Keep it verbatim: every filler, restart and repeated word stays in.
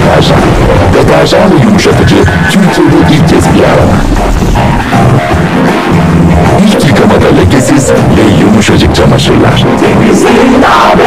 deterjan. Deterjan ve yumuşatıcı Türkiye'de ilk kez bir arada. İlk yıkamada lekesiz ve yumuşacık çamaşırlar. Temizliğin daha